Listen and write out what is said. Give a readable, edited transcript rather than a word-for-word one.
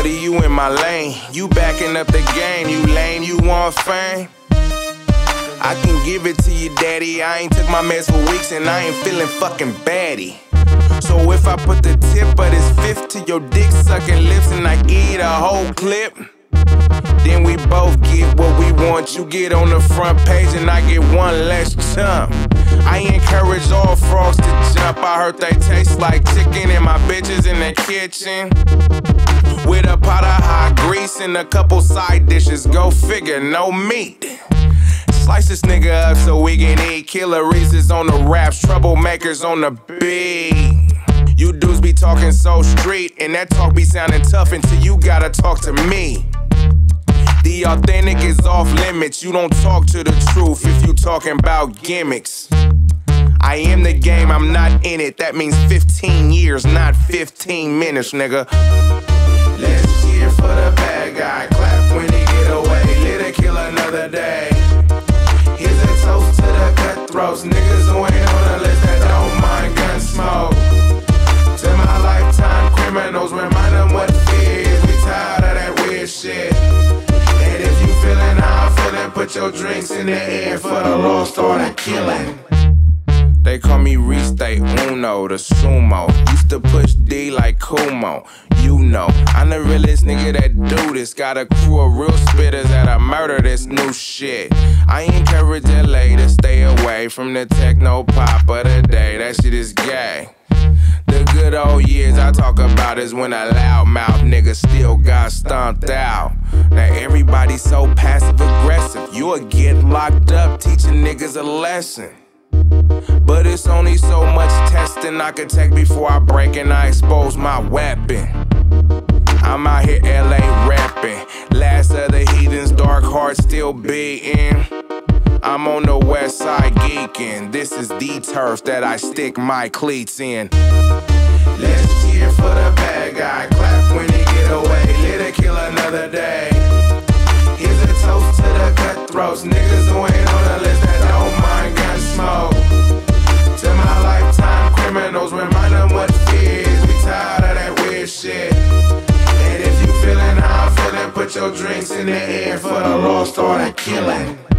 buddy, you in my lane. You backing up the game, you lame, you want fame? I can give it to you, daddy. I ain't took my meds for weeks and I ain't feeling fucking baddie. So if I put the tip of this fifth to your dick sucking lips and I eat a whole clip, then we both get what we want. You get on the front page and I get one less chump. I encourage all frogs to jump. I heard they taste like chicken and my bitches in the kitchen with a pot of hot grease and a couple side dishes. Go figure, no meat. Slice this nigga up so we can eat. Killer Reese's on the raps, troublemakers on the beat. You dudes be talking so street, and that talk be sounding tough until you gotta talk to me. The authentic is off limits. You don't talk to the truth if you talking about gimmicks. I am the game, I'm not in it. That means 15 years, not 15 minutes, nigga. Let's cheer for the bad guy. Clap when he get away. Let it kill another day. Here's a toast to the cutthroats. Niggas who ain't on the list that don't mind gun smoke. To my lifetime criminals, remind them what fear is. We tired of that weird shit. And if you feeling how I'm feeling, put your drinks in the air for the lost or the killing. They call me Reste Uno, the sumo. Used to push D like Kumo. You know, I'm the realest nigga that do this. Got a crew of real spitters that'll murder this new shit. I encourage LA to stay away from the techno pop of the day. That shit is gay. The good old years I talk about is when a loudmouth nigga still got stomped out. Now everybody's so passive aggressive. You'll get locked up teaching niggas a lesson. But it's only so much testing I could take before I break and I expose my weapon. I'm out here LA rapping. Last of the heathens, dark heart still beating. I'm on the west side geeking. This is the turf that I stick my cleats in. Let's cheer for the bad guy. Clap when he get away. Let it kill another day. Here's a toast to the cutthroats. Niggas who ain't on the list that don't mind gun smoke. To my lifetime criminals, remind them what fear is. We tired of that weird shit. And if you feeling how I'm feeling, put your drinks in the air for the lost or the killing.